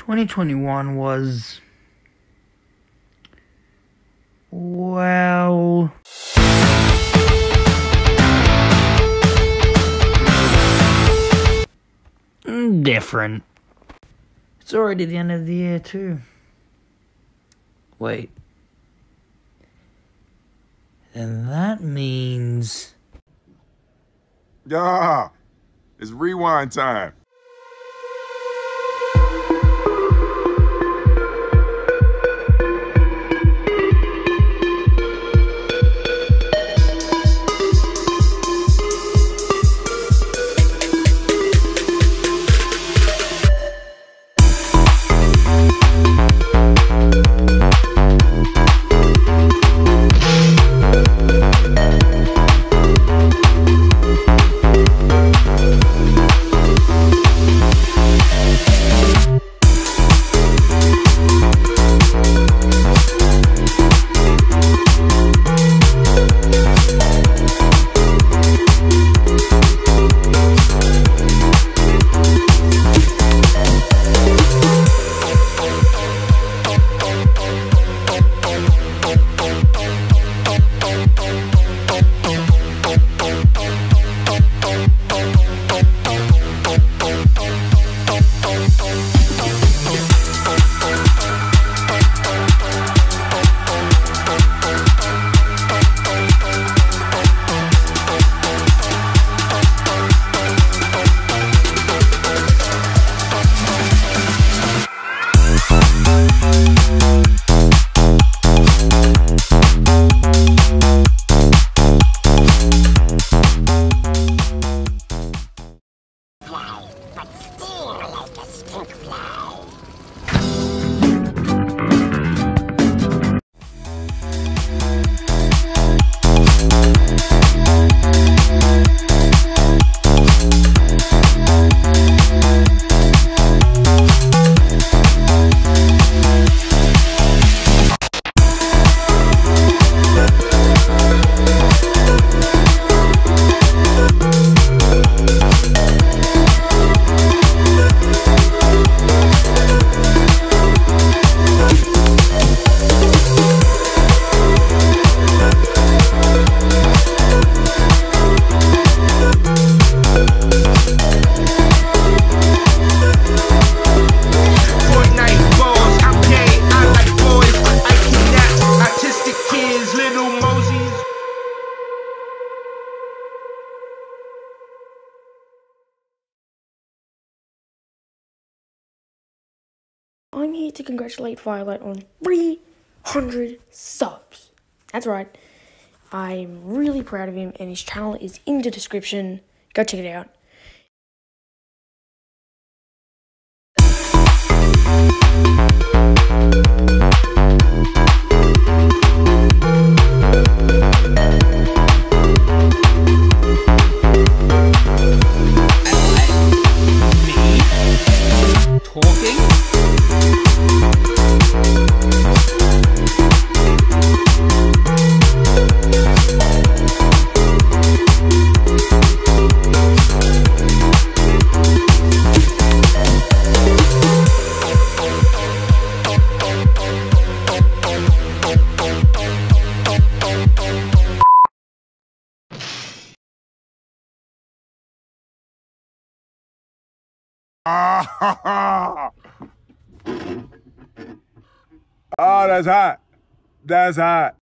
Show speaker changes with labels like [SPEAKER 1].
[SPEAKER 1] 2021 was, well, different. It's already the end of the year too. Wait. And that means...
[SPEAKER 2] Yeah, it's rewind time.
[SPEAKER 3] I'm here to congratulate Firelight on 300 subs. That's right. I'm really proud of him, and his channel is in the description. Go check it out.
[SPEAKER 2] Oh, that's hot. That's hot.